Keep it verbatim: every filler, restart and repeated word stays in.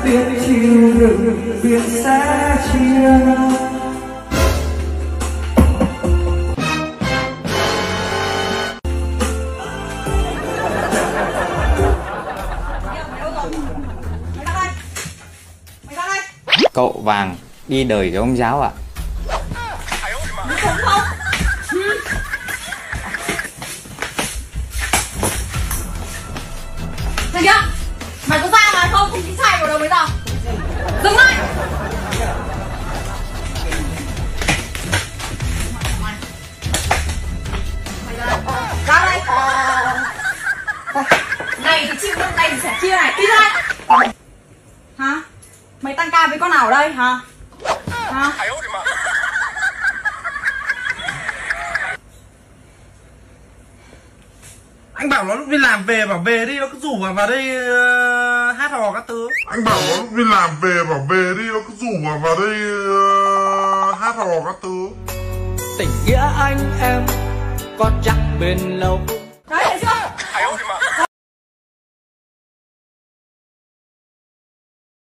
biết chịu đựng biết sẽ chia. Cậu Vàng đi đời với ông giáo ạ. Không không. Thằng kia, mày có ra mà không? Không chính sai vào đầu bây giờ. Dừng lại. Ra đây. Này thì chịu đựng, này thì sẻ chia này, đi ra. Hả? Mày tăng ca với con nào ở đây hả? Hả? Anh bảo nó lúc đi làm về bảo về đi, nó cứ rủ vào vào đây uh, hát hò các thứ. Anh bảo nó lúc đi làm về bảo về đi, nó cứ rủ vào vào đây uh, hát hò các thứ. Tình nghĩa anh em có chắc bền lâu. Đấy, thấy chưa?